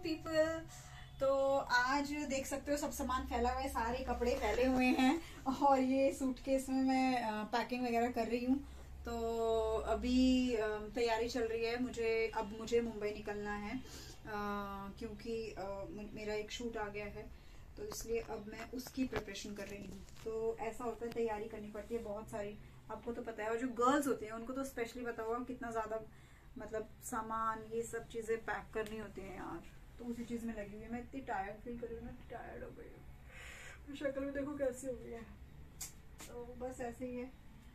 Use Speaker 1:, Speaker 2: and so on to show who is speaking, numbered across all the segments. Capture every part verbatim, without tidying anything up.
Speaker 1: People. तो आज देख सकते हो सब सामान फैला हुआ है, सारे कपड़े फैले हुए हैं और ये सूटकेस में मैं पैकिंग वगैरह कर रही हूँ। तो अभी तैयारी चल रही है, मुझे अब मुझे मुंबई निकलना है आ, क्योंकि आ, मेरा एक शूट आ गया है, तो इसलिए अब मैं उसकी प्रिपरेशन कर रही हूँ। तो ऐसा होता है, तैयारी करनी पड़ती है बहुत सारी, आपको तो पता है। और जो गर्ल्स होते हैं उनको तो स्पेशली पता होगा कितना ज्यादा मतलब सामान ये सब चीजें पैक करनी होती है यार। तो उसी चीज में लगी हुई है। मैं इतनी टायर्ड फील कर रही हूँ, मैं टायर्ड हो गई हूँ, शक्ल में देखो कैसी हो गई है। तो बस ऐसे ही है,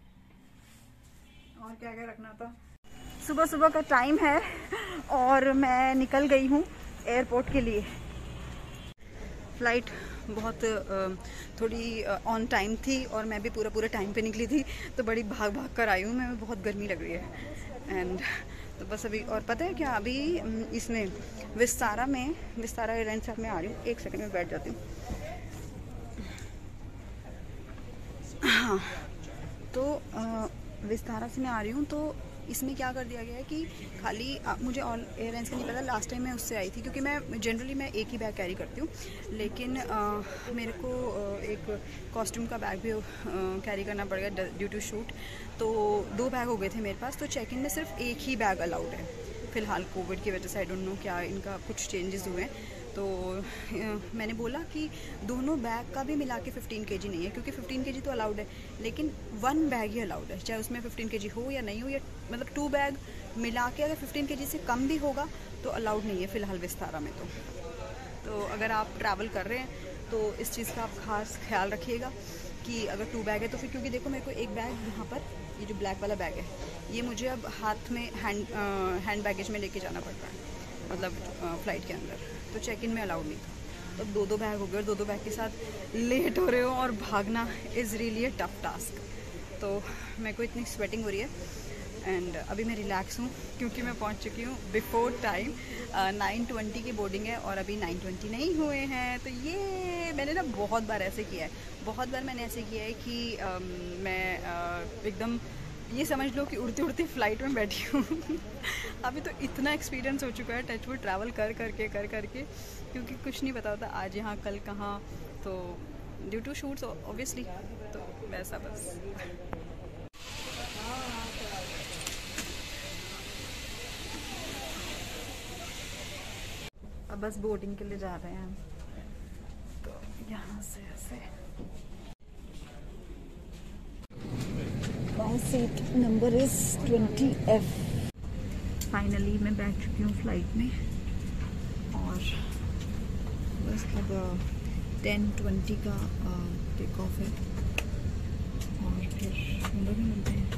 Speaker 1: और क्या क्या रखना था। सुबह सुबह का टाइम है और मैं निकल गई हूँ एयरपोर्ट के लिए। फ्लाइट बहुत थोड़ी ऑन टाइम थी और मैं भी पूरा पूरा टाइम पे निकली थी, तो बड़ी भाग भाग कर आई हूँ मैं। बहुत गर्मी लग रही है एंड तो बस अभी। और पता है क्या, अभी इसमें विस्तारा में विस्तारा एयरलाइंस से मैं आ रही हूँ। एक सेकंड में बैठ जाती हूँ। हाँ, तो आ, विस्तारा से मैं आ रही हूँ। तो इसमें क्या कर दिया गया है कि खाली आ, मुझे ऑल एयरलाइंस का नहीं पता, लास्ट टाइम मैं उससे आई थी, क्योंकि मैं जनरली मैं एक ही बैग कैरी करती हूँ, लेकिन आ, मेरे को आ, एक कॉस्ट्यूम का बैग भी कैरी करना पड़ गया ड्यू टू शूट। तो दो बैग हो गए थे मेरे पास। तो चेक इन में सिर्फ एक ही बैग अलाउड है फ़िलहाल, कोविड की वजह से। आई डोंट नो क्या इनका कुछ चेंजेस हुए हैं। तो मैंने बोला कि दोनों बैग का भी मिला के फिफ्टीन के जी नहीं है, क्योंकि फिफ्टीन के जी तो अलाउड है, लेकिन वन बैग ही अलाउड है, चाहे उसमें फिफ्टीन के जी हो या नहीं हो, या मतलब टू बैग मिला के अगर फिफ्टीन के जी से कम भी होगा तो अलाउड नहीं है फ़िलहाल विस्तारा में। तो तो अगर आप ट्रैवल कर रहे हैं तो इस चीज़ का आप खास ख्याल रखिएगा कि अगर टू बैग है तो फिर, क्योंकि देखो मेरे को एक बैग यहाँ पर, ये जो ब्लैक वाला बैग है, ये मुझे अब हाथ में हैंड हैंड बैगेज में लेके जाना पड़ रहा है, मतलब फ़्लाइट के अंदर। तो चेक इन में अलाउड नहीं था। तो दो दो बैग हो गए और दो दो बैग के साथ लेट हो रहे हो और भागना is really a tough task. तो मेरे को इतनी स्वेटिंग हो रही है एंड अभी मैं रिलैक्स हूँ, क्योंकि मैं पहुँच चुकी हूँ बिफोर टाइम। नाइन ट्वेंटी की बोर्डिंग है और अभी नाइन ट्वेंटी नहीं हुए हैं। तो ये मैंने ना बहुत बार ऐसे किया है, बहुत बार मैंने ऐसे किया है कि आ, मैं आ, एकदम ये समझ लो कि उड़ती उड़ती फ़्लाइट में बैठी हूँ। अभी तो इतना एक्सपीरियंस हो चुका है टचवुड ट्रैवल कर करके कर करके, क्योंकि कुछ नहीं पता होता आज यहाँ कल कहाँ। तो ड्यू टू शूट्स ऑब्वियसली, तो वैसा बस। अब बस बोर्डिंग के लिए जा रहे हैं हम। तो यहाँ से ऐसे My seat number is twenty F. Finally मैं बैठ चुकी हूँ फ्लाइट में और बस अब टेन ट्वेंटी का टेक ऑफ है और फिर मुंबई में मिलते हैं।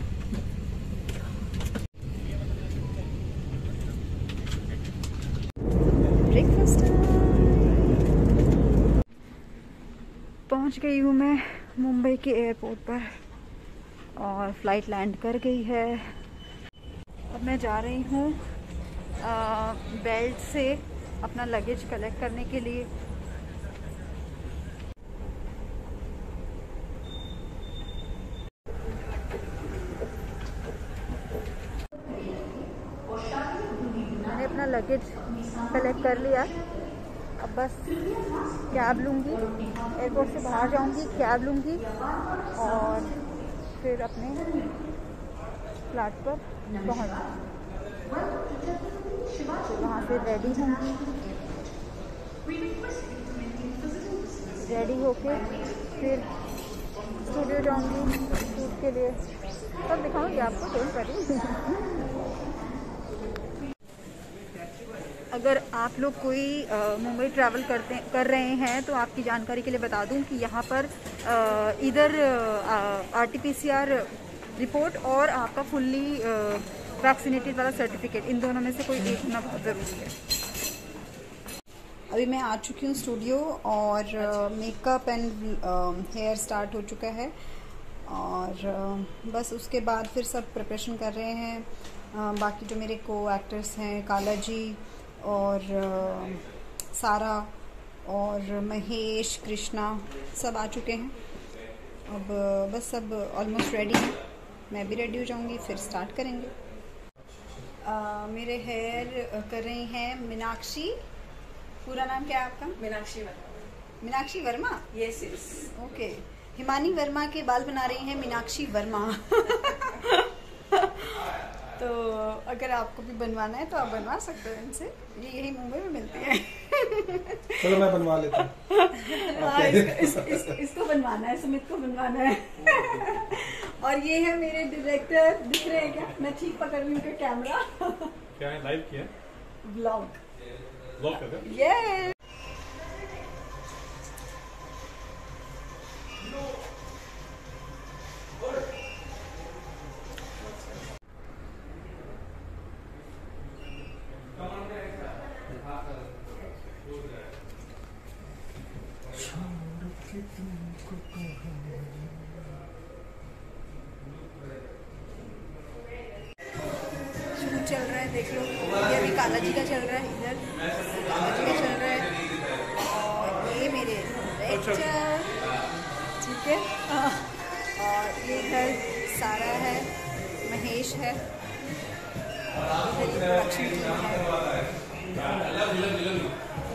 Speaker 1: ब्रेकफास्ट पहुँच गई हूँ मैं मुंबई के एयरपोर्ट पर और फ्लाइट लैंड कर गई है। अब मैं जा रही हूँ बेल्ट से अपना लगेज कलेक्ट करने के लिए। मैंने अपना लगेज कलेक्ट कर लिया। अब बस कैब लूँगी, एयरपोर्ट से बाहर जाऊँगी, कैब लूँगी और फिर अपने फ्लैट पर पहुँच जाऊँगी। तो वहाँ से रेडी होंगी, रेडी होके फिर स्टूडियो जाऊँगी शूट के लिए। सब दिखाऊँगी आपको, डोंट वरी। अगर आप लोग कोई मुंबई ट्रैवल करते कर रहे हैं तो आपकी जानकारी के लिए बता दूं कि यहाँ पर आ, इधर R T P C R report और आपका फुल्ली वैक्सीनेटेड वाला सर्टिफिकेट, इन दोनों में से कोई एक होना बहुत ज़रूरी है। अभी मैं आ चुकी हूँ स्टूडियो और मेकअप एंड हेयर स्टार्ट हो चुका है और आ, बस उसके बाद फिर सब प्रिपरेशन कर रहे हैं। आ, बाकी जो मेरे को एक्टर्स हैं, काला जी और आ, सारा और महेश, कृष्णा, सब आ चुके हैं। अब बस सब ऑलमोस्ट रेडी हैं, मैं भी रेडी हो जाऊंगी, फिर स्टार्ट करेंगे। आ, मेरे हेयर कर रही हैं मीनाक्षी पूरा नाम क्या है आपका?
Speaker 2: Meenakshi Verma.
Speaker 1: Meenakshi Verma?
Speaker 2: Yes yes.
Speaker 1: Okay, Himani Verma के बाल बना रही हैं मीनाक्षी वर्मा। तो अगर आपको भी बनवाना है तो आप बनवा सकते हो इनसे, ये यही मुंबई में मिलती है।
Speaker 3: चलो मैं बनवा लेता हूँ।
Speaker 1: हाँ, इसको, इस, इस, इसको बनवाना है, सुमित को बनवाना है। और ये है मेरे डायरेक्टर, दिख रहे हैं क्या? मैं ठीक पकड़ रही हूँ उनका कैमरा।
Speaker 3: क्या है, लाइव किया?
Speaker 1: ब्लॉग।
Speaker 3: ब्लॉग कर रहे?
Speaker 1: ये चल रहा है, देख लो। ये अभी काला जी का चल रहा है, इधर काला जी का चल रहा है, और ये मेरे डायरेक्टर, ठीक है। और ये इधर सारा है, महेश है, इधर ये प्रोडक्शन टीम है।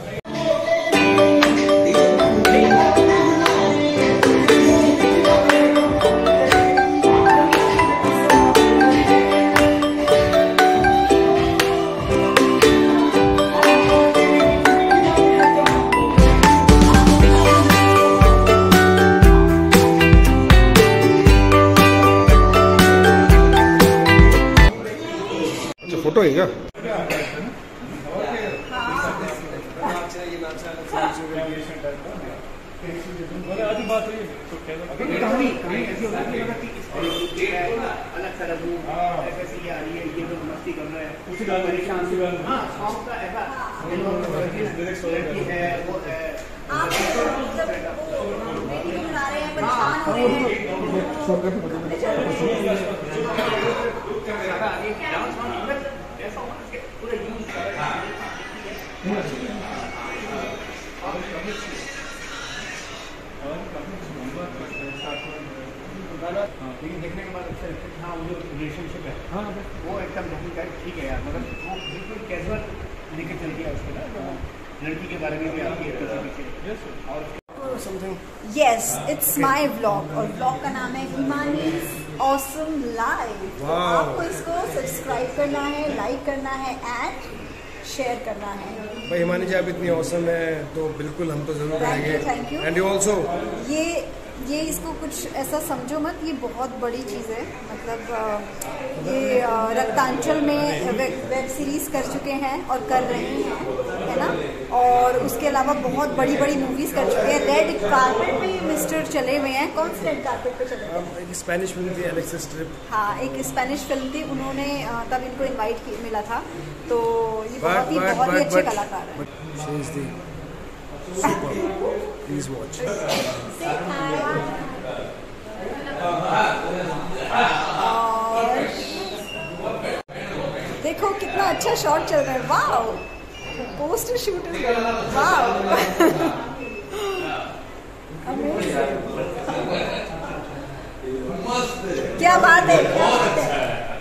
Speaker 3: फोटो है क्या?
Speaker 4: लेकिन देखने के बाद अच्छा लगता है। हाँ, वो जो रिलेशनशिप है, हाँ वो एकदम ठीक है यार, मगर वो बिल्कुल कैजुअल लेके चल गया उसको ना, लड़की के बारे में भी आपकी पीछे और something.
Speaker 1: Yes, it's my vlog, और व्लॉग का नाम है हिमानीज ऑसम लाइफ। आपको इसको सब्सक्राइब करना है, लाइक करना है एंड शेयर करना है।
Speaker 3: भाई हिमानी जी आप इतनी औसम है तो बिल्कुल हम तो जरूर करेंगे।
Speaker 1: Thank you.
Speaker 3: And you also
Speaker 1: ये ये इसको कुछ ऐसा समझो मत, ये बहुत बड़ी चीज़ है। मतलब ये रक्तांचल में वेब, वेब सीरीज़ कर चुके हैं और कर रहे हैं, है ना। और उसके अलावा बहुत बड़ी बड़ी मूवीज़ कर चुके हैं। रेड कार्पेट पे मिस्टर चले हुए हैं। कौन सी रेड कार्पेट पे चले हुए?
Speaker 3: एक स्पेनिश फिल्म थी एलेक्सिस ट्रिप।
Speaker 1: हाँ, एक स्पेनिश फिल्म थी, उन्होंने तब इनको इनवाइट मिला था। तो ये बहुत ही बहुत ही अच्छे कलाकार हैं।
Speaker 3: Please watch.
Speaker 1: देखो कितना अच्छा शॉट चल रहा है। Wow, poster shoot is going on. Wow, क्या बात है, क्या बात है।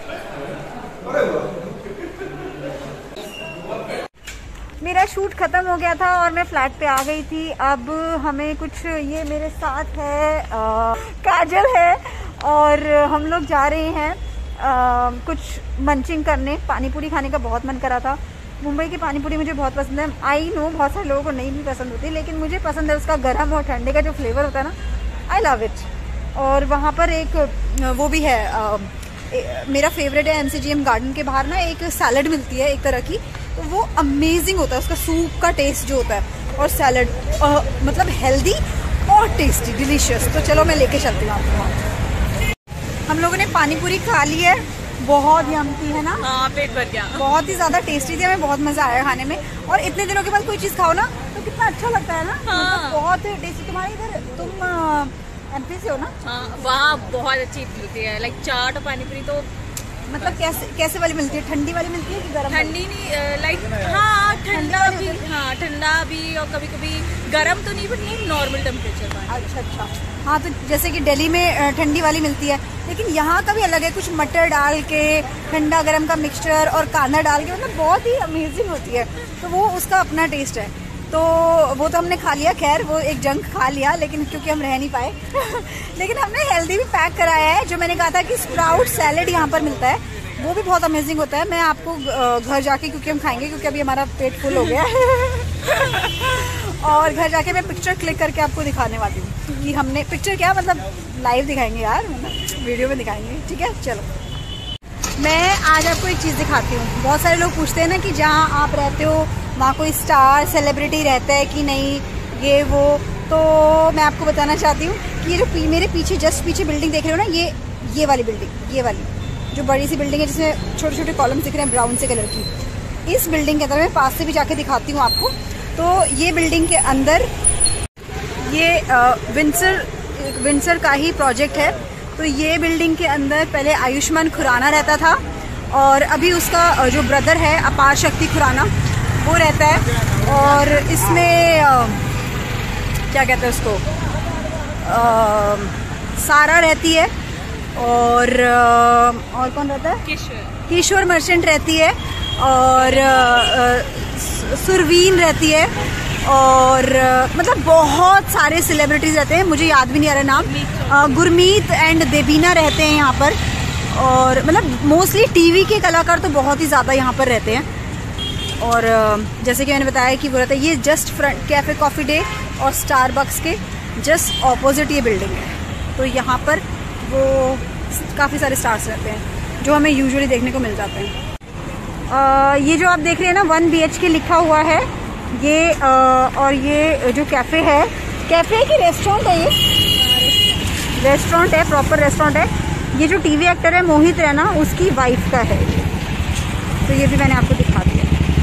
Speaker 1: मेरा शूट ख़त्म हो गया था और मैं फ्लैट पे आ गई थी। अब हमें कुछ, ये मेरे साथ है आ, काजल है, और हम लोग जा रहे हैं आ, कुछ मंचिंग करने। पानी पूरी खाने का बहुत मन करा था। मुंबई की पानी पूरी मुझे बहुत पसंद है। आई नो बहुत सारे लोगों को नहीं भी पसंद होती, लेकिन मुझे पसंद है उसका गर्म और ठंडे का जो फ्लेवर होता है ना, आई लव इट। और वहाँ पर एक वो भी है, आ, ए, मेरा फेवरेट है, M C G M garden के बाहर ना एक सैलड मिलती है एक तरह की, तो वो अमेजिंग होता है। उसका सूप का टेस्ट जो होता है, और सैलड मतलब हेल्दी और टेस्टी, डिलीशियस। तो चलो मैं लेके चलती हूँ आपको वहाँ। हम लोगों ने पानी पूरी खा ली है, बहुत यम्मी है ना।
Speaker 2: हाँ, पेट भर गया।
Speaker 1: बहुत ही ज़्यादा टेस्टी थी, हमें बहुत मज़ा आया खाने में। और इतने दिनों के बाद कोई चीज़ खाओ ना तो कितना अच्छा लगता है ना।
Speaker 2: हाँ।
Speaker 1: मतलब बहुत टेस्टी। तुम्हारे इधर, तुम एमपी से हो ना?
Speaker 2: हाँ, वहाँ बहुत अच्छी मिलती है, लाइक चाट और पानी पूरी। तो
Speaker 1: मतलब कैसे कैसे वाली मिलती है? ठंडी वाली मिलती है कि गर्म?
Speaker 2: ठंडी नहीं, लाइक हाँ ठंडा भी, हाँ ठंडा भी, और कभी कभी गर्म तो नहीं, बट नहीं नॉर्मल टेम्परेचर पर।
Speaker 1: अच्छा अच्छा। हाँ, तो जैसे कि दिल्ली में ठंडी वाली मिलती है, लेकिन यहाँ का भी अलग है। कुछ मटर डाल के, ठंडा गर्म का मिक्सचर और कांदा डाल के, मतलब बहुत ही अमेजिंग होती है। तो वो उसका अपना टेस्ट है। तो वो तो हमने खा लिया, खैर वो एक जंक खा लिया, लेकिन क्योंकि हम रह नहीं पाए लेकिन हमने हेल्दी भी पैक कराया है। जो मैंने कहा था कि स्प्राउट सैलेड यहाँ पर मिलता है, वो भी बहुत अमेजिंग होता है। मैं आपको घर जाके, क्योंकि हम खाएंगे, क्योंकि अभी हमारा पेट फुल हो गया है और घर जाके मैं पिक्चर क्लिक करके आपको दिखाने वाली हूँ कि हमने पिक्चर क्या मतलब लाइव दिखाएंगे यार, मतलब वीडियो में दिखाएंगे, ठीक है। चलो मैं आज आपको एक चीज़ दिखाती हूँ। बहुत सारे लोग पूछते हैं ना कि जहाँ आप रहते हो वहाँ कोई स्टार सेलिब्रिटी रहता है कि नहीं, ये वो। तो मैं आपको बताना चाहती हूँ कि ये जो पी, मेरे पीछे जस्ट पीछे बिल्डिंग देख रहे हो ना, ये ये वाली बिल्डिंग, ये वाली जो बड़ी सी बिल्डिंग है जिसमें छोटे छोटे कॉलम दिख रहे हैं ब्राउन से कलर की, इस बिल्डिंग के अंदर मैं पास से भी जाके दिखाती हूँ आपको। तो ये बिल्डिंग के अंदर ये विंसर विंसर का ही प्रोजेक्ट है। तो ये बिल्डिंग के अंदर पहले आयुष्मान खुराना रहता था और अभी उसका जो ब्रदर है अपार शक्ति खुराना वो रहता है। और इसमें आ, क्या कहते हैं उसको, आ, सारा रहती है और आ, और कौन रहता है, किशोर किशोर मर्चेंट रहती है और आ, सुरवीन रहती है और मतलब बहुत सारे सेलिब्रिटीज रहते हैं, मुझे याद भी नहीं आ रहा नाम। गुरमीत एंड देबीना रहते हैं यहाँ पर और मतलब मोस्टली टीवी के कलाकार तो बहुत ही ज़्यादा यहाँ पर रहते हैं। और जैसे कि मैंने बताया कि वो रहता है, ये just front Cafe Coffee Day और स्टारबक्स के जस्ट ऑपोजिट ये बिल्डिंग है। तो यहाँ पर वो काफ़ी सारे स्टार्स रहते हैं जो हमें यूजुअली देखने को मिल जाते हैं। आ, ये जो आप देख रहे हैं ना वन बी एच के लिखा हुआ है ये, आ, और ये जो कैफ़े है, कैफ़े की रेस्टोरेंट है, ये रेस्टोरेंट है, प्रॉपर रेस्टोरेंट है। ये जो टीवी एक्टर है मोहित रैना, उसकी वाइफ का है। तो ये भी मैंने आपको दिखा दिया।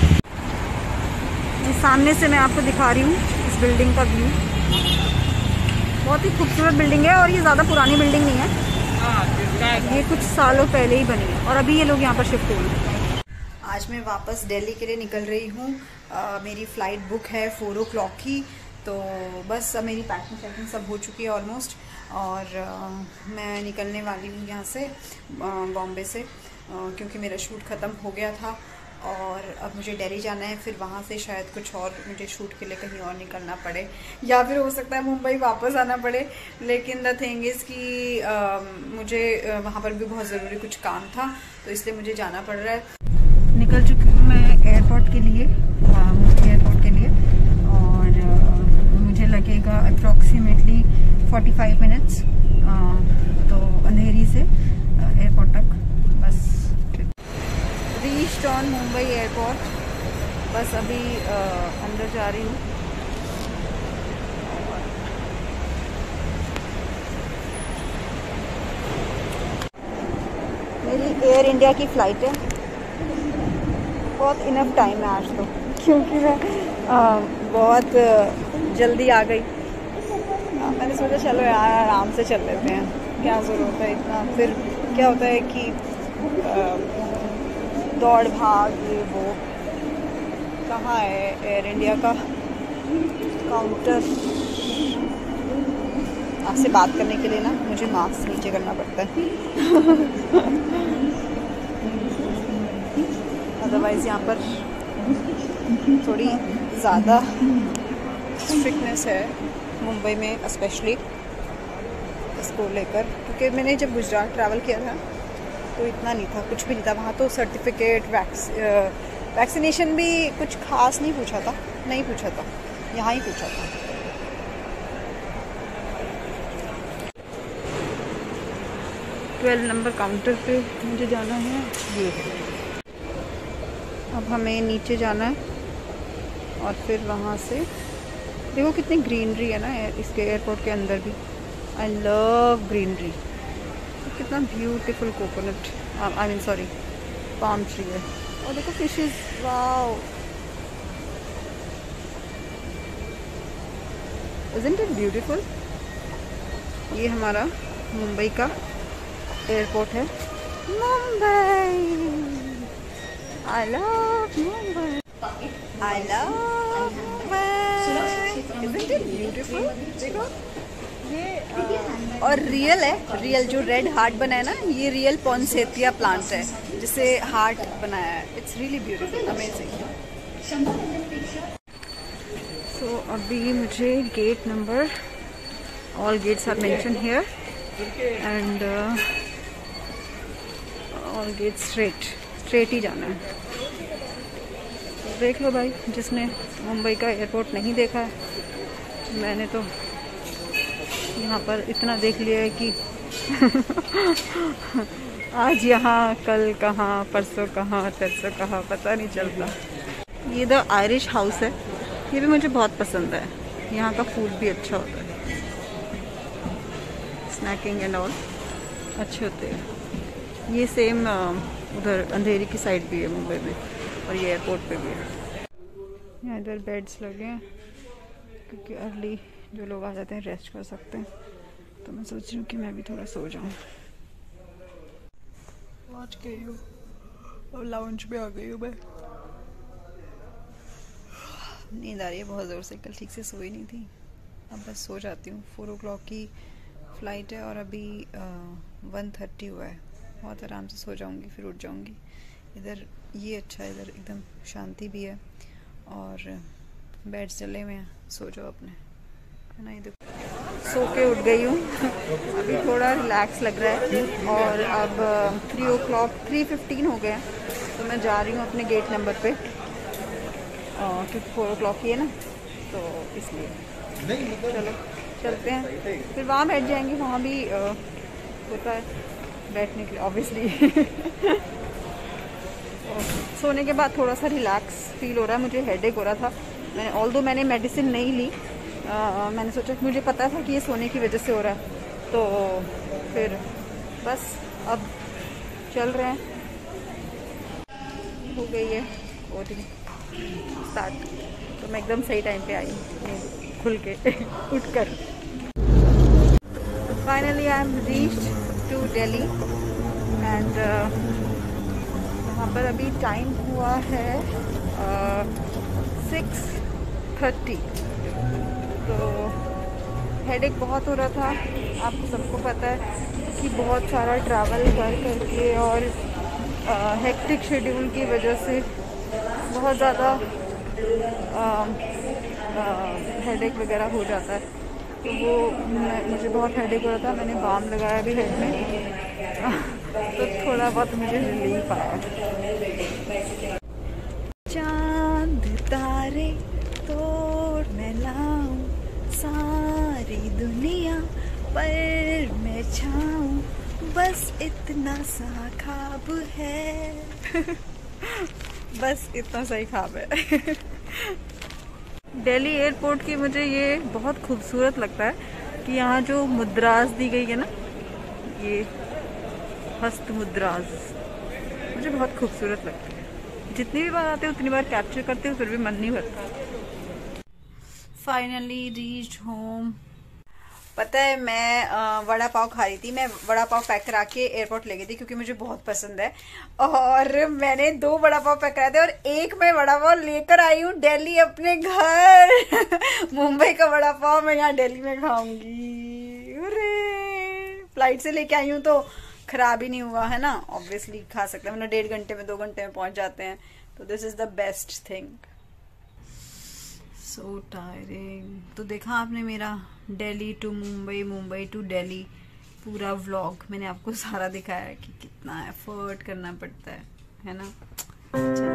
Speaker 1: ये सामने से मैं आपको दिखा रही हूँ इस बिल्डिंग का व्यू। बहुत ही खूबसूरत बिल्डिंग है और ये ज़्यादा पुरानी बिल्डिंग नहीं है, ये कुछ सालों पहले ही बनी है और अभी ये लोग यहाँ पर शिफ्ट हुए हैं। आज मैं वापस दिल्ली के लिए निकल रही हूँ। मेरी फ़्लाइट बुक है फोर ओ क्लॉक की। तो बस अब मेरी पैकिंग शैकिंग सब हो चुकी है ऑलमोस्ट और आ, मैं निकलने वाली हूँ यहाँ से बॉम्बे से, आ, क्योंकि मेरा शूट ख़त्म हो गया था और अब मुझे दिल्ली जाना है। फिर वहाँ से शायद कुछ और मुझे शूट के लिए कहीं और निकलना पड़े या फिर हो सकता है मुंबई वापस आना पड़े। लेकिन द थिंग इज़ कि आ, मुझे वहाँ पर भी बहुत ज़रूरी कुछ काम था, तो इसलिए मुझे जाना पड़ रहा है। निकल चुकी हूँ मैं एयरपोर्ट के लिए, एयरपोर्ट के लिए और आ, मुझे लगेगा अप्रॉक्सीमेटली पैंतालीस मिनट्स, तो अंधेरी से एयरपोर्ट तक। बस रीच्ड ऑन मुंबई एयरपोर्ट। बस अभी आ, अंदर जा रही हूँ। मेरी एयर इंडिया की फ़्लाइट है, बहुत इनफ टाइम है आज तो, क्योंकि मैं आ, बहुत जल्दी आ गई। आ, मैंने सोचा चलो यार आराम से चल लेते हैं, क्या ज़रूरत है इतना। फिर क्या होता है कि आ, दौड़ भाग ये वो। कहाँ है एयर इंडिया का काउंटर? आपसे बात करने के लिए ना मुझे मास्क नीचे करना पड़ता है अदरवाइज़ यहाँ पर थोड़ी ज़्यादा स्ट्रिक्टनेस है मुंबई में स्पेशली इसको लेकर, क्योंकि मैंने जब गुजरात ट्रैवल किया था तो इतना नहीं था, कुछ भी नहीं था वहाँ। तो सर्टिफिकेट वैक्स वैक्सीनेशन भी कुछ खास नहीं पूछा था, नहीं पूछा था, यहाँ ही पूछा था। ट्वेल्व नंबर काउंटर पे मुझे जाना है। ये अब हमें नीचे जाना है और फिर वहाँ से देखो कितनी ग्रीनरी है ना इसके एयरपोर्ट के अंदर भी। I love greenery. कितना beautiful coconut, I mean sorry palm tree है। और देखो fishes, wow, isn't it beautiful. ये हमारा मुंबई का एयरपोर्ट है। Mumbai, I love Mumbai, I love Mumbai. Isn't it beautiful? देखो ये आ, और रियल है, रियल जो रेड हार्ट बनाया ना, ये रियल पॉन्सेथिया प्लांट है जिसे हार्ट बनाया है। It's really beautiful, amazing. तो अभी मुझे gate number, all gates are mention here and all gate straight straight ही जाना है। तो देख लो भाई, जिसने मुंबई का एयरपोर्ट नहीं देखा है, मैंने तो यहाँ पर इतना देख लिया है कि आज यहाँ, कल कहाँ, परसों कहाँ, तरसों कहाँ, पता नहीं चलता। ये द आयरिश हाउस है, ये भी मुझे बहुत पसंद है। यहाँ का फूड भी अच्छा होता है, स्नैकिंग एंड ऑल अच्छे होते हैं। ये सेम उधर अंधेरी की साइड भी है मुंबई में, और ये एयरपोर्ट पे भी है। यहाँ इधर बेड्स लगे हैं क्योंकि अर्ली जो लोग आ जाते हैं रेस्ट कर सकते हैं। तो मैं सोच रही हूँ कि मैं भी थोड़ा सो जाऊँ। पहुँच गई हूँ और लाउंज पे आ गई हूँ मैं। नींद आ रही है बहुत ज़ोर से, कल ठीक से सोई नहीं थी। अब बस सो जाती हूँ। फोर ओ क्लॉक की फ़्लाइट है और अभी वन थर्टी हुआ है। बहुत आराम से सो जाऊँगी, फिर उठ जाऊँगी। इधर ये अच्छा है, इधर एकदम शांति भी है और बेड्स चले हुए हैं, सो जाओ अपने, है ना। ये देखो सो के उठ गई हूँ। अभी थोड़ा रिलैक्स लग रहा है और अब three o'clock three fifteen हो गया, तो मैं जा रही हूँ अपने गेट नंबर पे क्योंकि फोर ओ क्लॉक ही है ना, तो इसलिए चलो चलते हैं। फिर वहाँ बैठ जाएंगे, वहाँ भी आ, होता है बैठने के लिए ऑब्वियसली। सोने के बाद थोड़ा सा रिलैक्स फील हो रहा है। मुझे हेडेक हो रहा था, मैंने ऑल दो मैंने मेडिसिन नहीं ली, आ, मैंने सोचा कि मुझे पता था कि ये सोने की वजह से हो रहा है, तो फिर बस अब चल रहे हैं। हो गई है और स्टार्ट, तो मैं एकदम सही टाइम पे आई हूँ खुल के उठ कर। Finally I am reached to Delhi and यहाँ पर अभी टाइम हुआ है सिक्स थर्टी। तो हेडेक बहुत हो रहा था, आपको सबको पता है कि बहुत सारा ट्रैवल कर करके और हेक्टिक शेड्यूल की वजह से बहुत ज़्यादा हेडेक वगैरह हो जाता है। तो वो मुझे बहुत हेडेक हो रहा था, मैंने बाम लगाया भी हेड में तो थोड़ा बहुत मुझे रिलीफ आया। चांद तारे तोड़ मैं लाऊं, सारी दुनिया पर मैं छाऊं, बस इतना सा ख्वाब है। बस इतना सही ख्वाब है। दिल्ली एयरपोर्ट की मुझे ये बहुत खूबसूरत लगता है कि यहाँ जो मुद्रास दी गई है ना, ये हस्त मुद्रास मुझे बहुत खूबसूरत लगती है। जितनी भी बार आते हैं उतनी बार कैप्चर करते हो, फिर भी मन नहीं भरता। Finally reach home. पता है मैं आ, वड़ा पाव खा रही थी। मैं वड़ा पाव पैक करा के एयरपोर्ट ले गई थी क्योंकि मुझे बहुत पसंद है, और मैंने दो वड़ा पाव पैक कराए थे और एक मैं वड़ा पाव लेकर आई हूँ दिल्ली अपने घर। मुंबई का वड़ा पाव मैं यहाँ दिल्ली में खाऊंगी। अरे फ्लाइट से लेके आई हूँ तो खराब ही नहीं हुआ है ना, ऑब्वियसली खा सकते हैं, मतलब डेढ़ घंटे में दो घंटे में पहुंच जाते हैं, तो this is the best thing. So tiring. तो देखा आपने मेरा दिल्ली टू मुंबई, मुंबई टू दिल्ली पूरा व्लॉग, मैंने आपको सारा दिखाया कि कितना एफर्ट करना पड़ता है है ना।